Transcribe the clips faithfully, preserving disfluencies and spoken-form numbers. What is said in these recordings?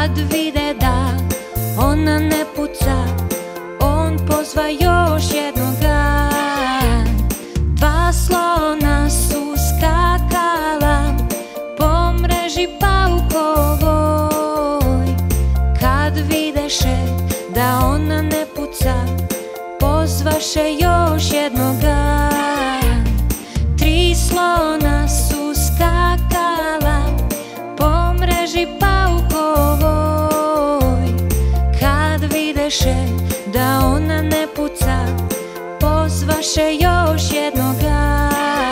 Kad vide da ona ne puca, on pozva još jednoga. Dva slona su skakala po mreži paukovoj. Kad videše da ona ne puca, pozvaše još jednoga. Tri slona su skakala po mreži paukovoj. Kad videše da ona ne puca, pozvaše još jednoga.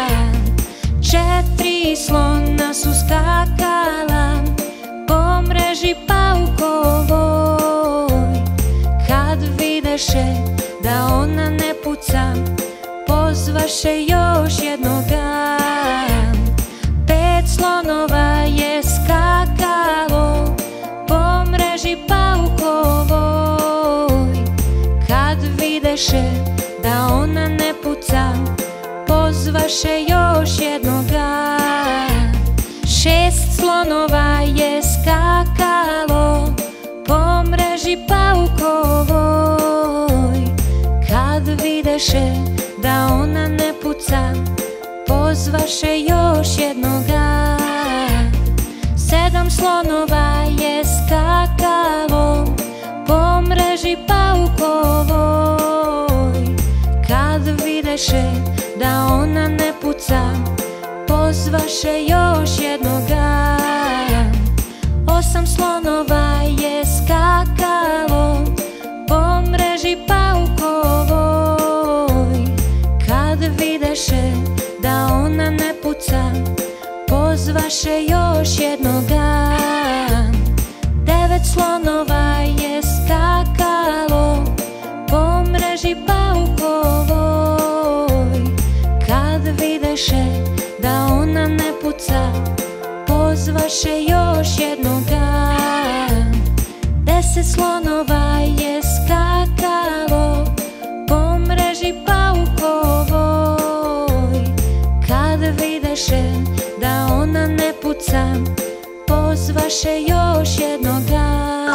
Četiri slona su skakala po mreži paukovoj. Kad videše da ona ne puca, pozvaše još jednoga. Pet slonova je skakalo po mreži paukovoj. Kad videše da ona ne puca, pozvaše još jednoga. Šest slonova je skakalo po mreži paukovoj. Kad videše da ona ne puca, pozvaše još jednoga. Sedam slonova je skakalo po mreži paukovoj. Kad videše da ona ne puca, pozvaše još jednoga. Osam slonova je skakalo po mreži paukovoj. Kad videše da ona ne puca, pozvaše još jednoga. Devet slonova je skakalo po mreži paukovoj. Kad videše da ona ne puca, pozvaše još jednoga. Deset slonova je skakalo po mreži paukovoj. Kad videše da ona ne puca, pozvaše još jednoga.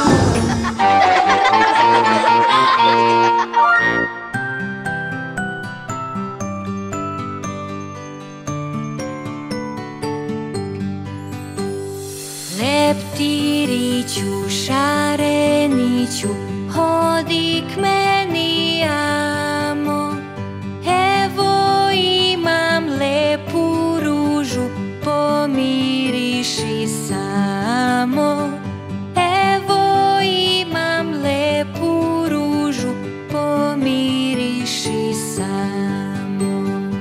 Leptiriću, šareniću, hodi k meni, amo. Evo imam lepu ružu, pomiriši samo. Evo imam lepu ružu, pomiriši samo.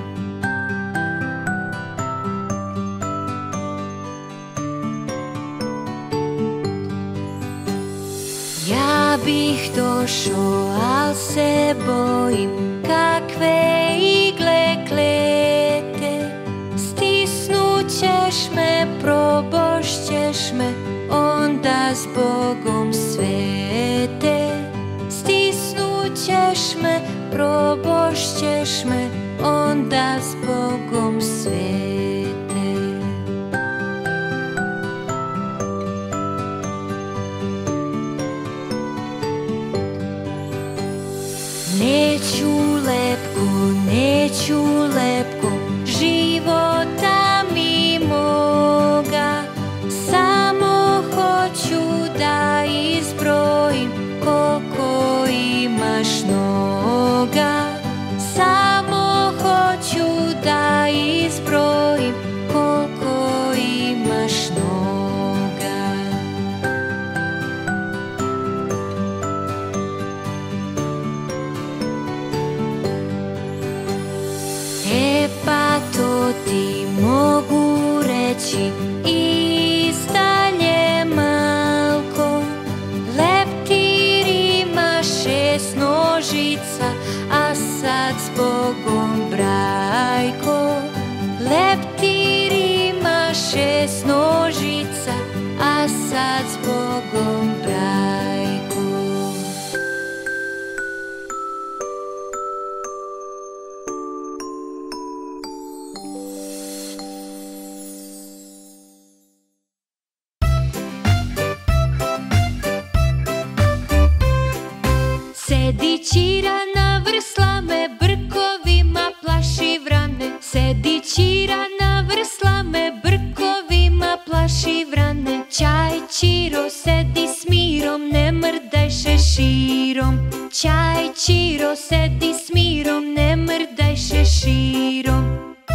Ja bih došao, al se bojim kakve igle klete. Stisnućeš me, probošćeš me, onda s Bogom svete. Stisnućeš me, probošćeš me, onda s Bogom svete. Neću lepko, neću lepko, života mi moga. Samo hoću da izbrojim koliko imaš noga. Samo hoću da izbrojim koliko imaš noga. E pa to ti mogu reći izdalje malko. Leptir ima šest nožica, a sad s Bogom brajko. Leptir ima šest nožica, a sad s Bogom brajko. Sedi ćira na vrslame, brkovima plaši vrane. Sedi ćira na vrslame, brkovima plaši vrane. Ćaj ćiro, sedi s mirom, ne mrdaj šeširom. Ćaj ćiro, sedi s mirom, ne mrdaj šeširom.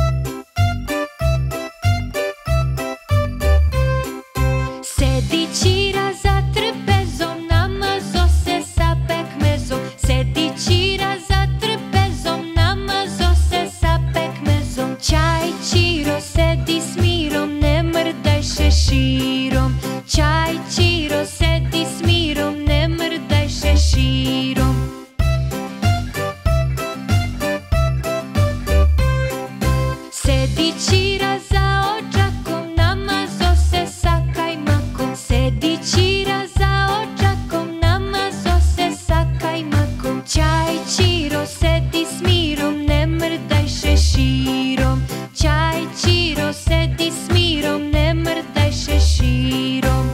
Sedi ćira za trpezom, namazo se sa pekmezom. Sedi ćira za trpezom, namazo se sa pekmezom. Ćaj ćiro, sedi s mirom, ne mrdaj šeširom. Ćaj ćiro, sedi s mirom, ne mrdaj šeširom. Sedi ćira za ođakom, namazo se sa kajmakom. Sedi ćira za ođakom, namazo se sa kajmakom. Ćaj ćiro, sedi s mirom, ne mrdaj šeširom. Ćaj ćiro, sedi s mirom, ne mrdaj šeširom.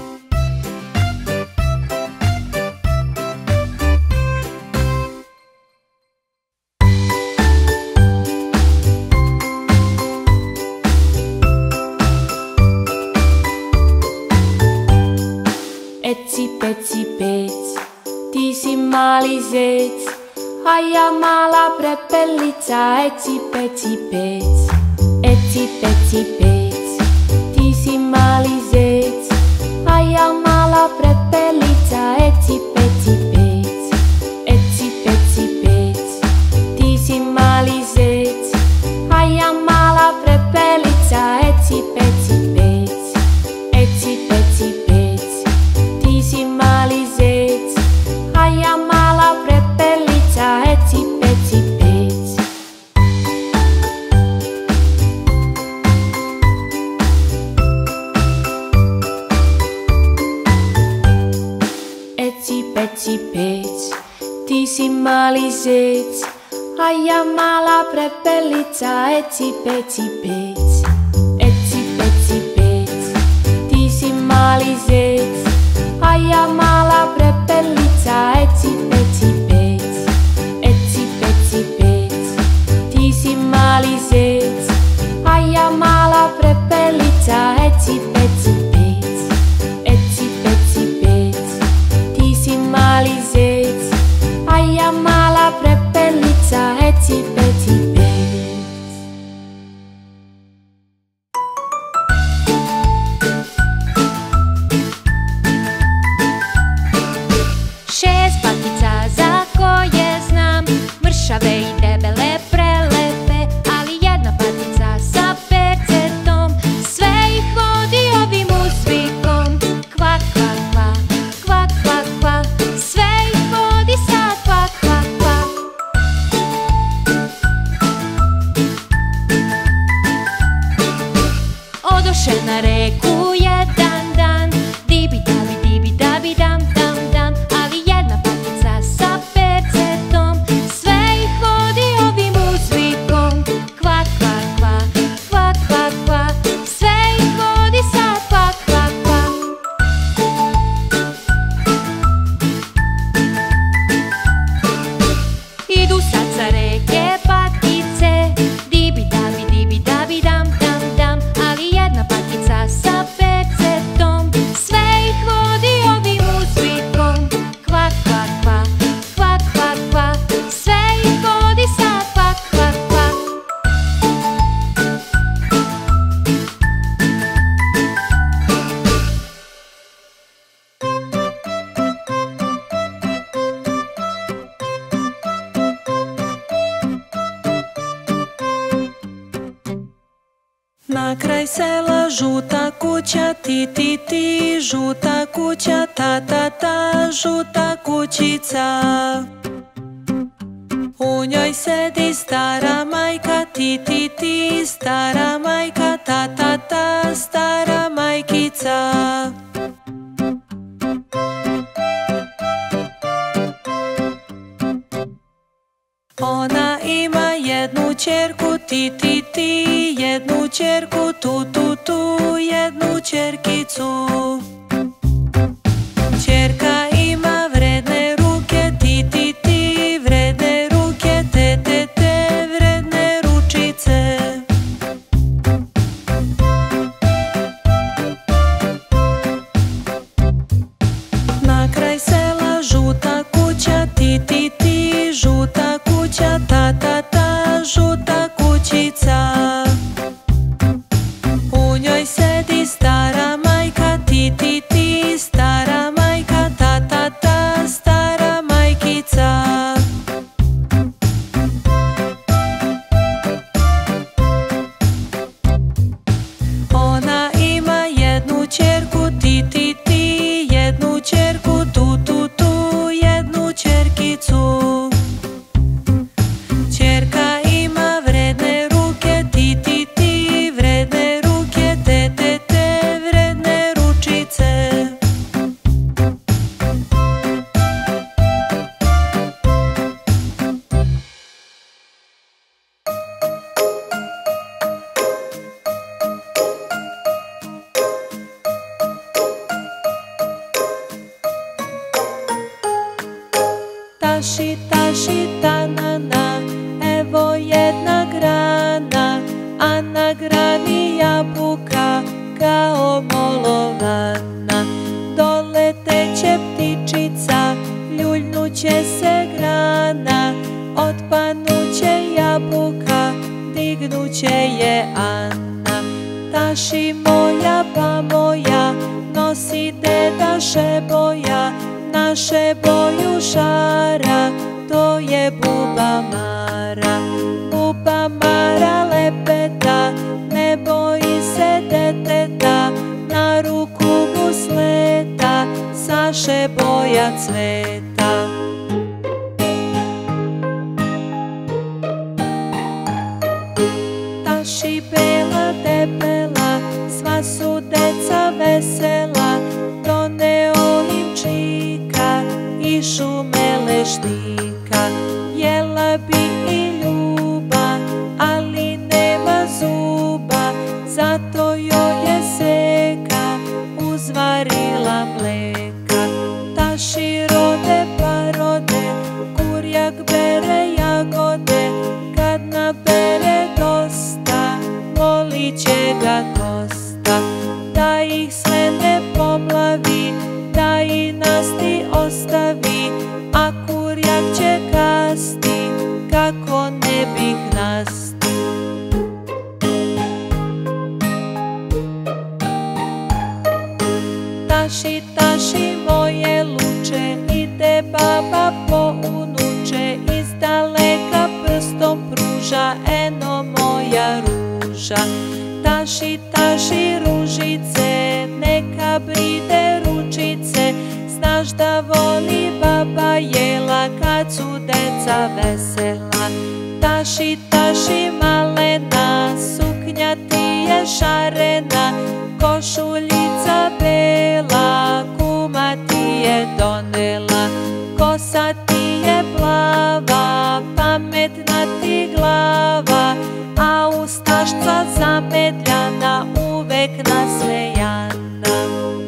Eci, peci, pec, ti si mali zec, a ja mala prepelica. Eci, peci, pec, eci, peci, pec, ti si mali zec, a ja mala prepelica. Eci, peci, pec, eci, peci, pec, ti si mali zec, a ja mala prepelica. Eci, peci, pec, eci, peci, pec, ti si mali zec, a ja mala prepelica. Eci, peci, pec. Eci, peci, pec, ti si mali zec, a ja mala prepelica. Eci, peci, pec, eci, peci, pec, ti si mali zec, a ja mala prepelica. Eci, peci, pec, eci, peci, pec, ti si mali zec, a ja mala prepelica. Eci, peci, pec, eci, peci, pec, ti si mali zec, a ja mala prepelica. Eci, peci, pec. Šest patica za koje znam, mršave i debele, prelepe, ali jedna patica sa percetom, sve ih vodi ovim uzvikom. Kva, kva, kva, kva, kva, kva, sve ih vodi sa kva, kva, kva. Odoše na reku jedan dan, dibi dabi, dibi dabi dam, dam, dam, ali jedna patica sa percetom, sve ih vodi ovim uzvikom. Kva, kva, kva, kva, kva, kva, sve ih vodi sa kva, kva, kva. Idu sad sa reke patice, dibi dabi, dibi dabi dam, dam, dam, ali jedna patica sa percetom, sve ih vodi ovim uzvikom. Kva, kva, kva, kva, kva, kva, sve ih vodi sa kva, kva, kva. Na kraj sela žuta kuća, ti, ti, ti, žuta kuća, ta, ta, ta, žuta kućica. U njoj sedi stara majka, ti, ti, ti, stara majka, ta, ta, ta, stara majkica. Ona ima jednu ćerku, ti, ti, ti, jednu ćerku, tu, tu, tu, jednu ćerkicu. Ćerka ima vredne ruke, ti, ti, ti, ta ta ta žuta kućica. U njoj sedi stara majka, ti ti ti, stara majka, ta ta ta, stara majkica. Ona ima jednu ćerku, ti ti ti, jednu ćerku, tu tu tu, jednu ćerkicu. Ćerka ima vredne ruke, ti ti ti, vredne ruke, te te te, vredne ručice. Taši, taši, tanana, evo jedna grana, a na grani jabuka kao molovana. Doleteće ptičica, ljuljnuće se grana, otpanuće jabuka, dignuće je Ana. Taši moja pa moja, nosi deda Šeboja, naše boju šara, to je buba Mara. Buba Mara lepeta, ne boji se deteta, na ruku mu sleta, sa Šeboja cveta. Taši bela debela, sva su deca vesela, doneo im čika i šume lešnika. Jela bi i Ljuba, ali nema zuba, zato joj je seka uzvarila mleka. Taši rode pa rode, kurjak bere jagode, kad nabere dosta, molit će ga Kosta. Da ih sve ne pomlavi, da i nasti ostavi, a kurjak će kasti, kako ne bih nasti. Taši, taši moje luče, ide baba po unuče, izdaleka prstom pruža, eno moja ruža. Taši, taši ružice, neka bride ručice, znaš da voli baba jela kad su deca vesela. Taši, taši malena, suknja ti je šarena, košuljica bela, kuma ti je donela. Kosa ti je plava, pametna ti glava, a ustašca zamedljana, uvek nasmejana.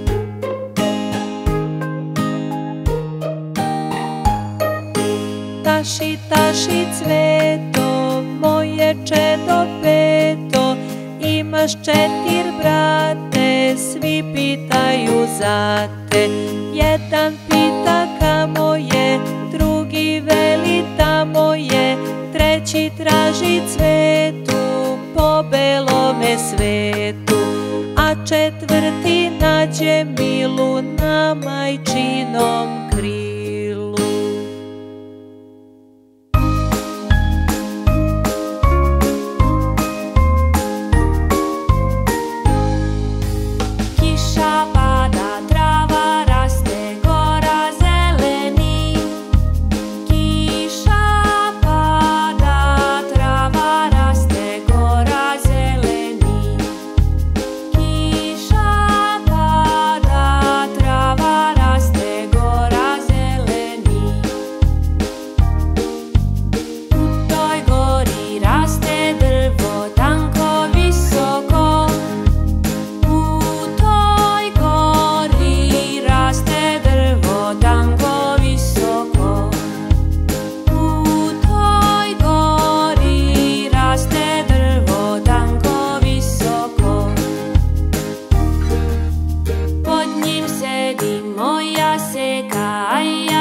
Taši, taši cveto, moje čedo peto, imaš četir brate, svi pitaju za te. Jedan pita kamo je, drugi veli tamo je, treći traži cvetu po belome svetu, a četvrti nađe milu na majčinom krilu. Kiša pada, trava raste, gora zeleni. Kiša pada, trava raste, gora zeleni. Kiša pada, trava raste, gora zeleni. U toj gori raste drvo, tanko visoko. U toj gori raste drvo, tanko visoko. U toj gori raste drvo, tanko visoko. Pod njim sedi moja seka, a ja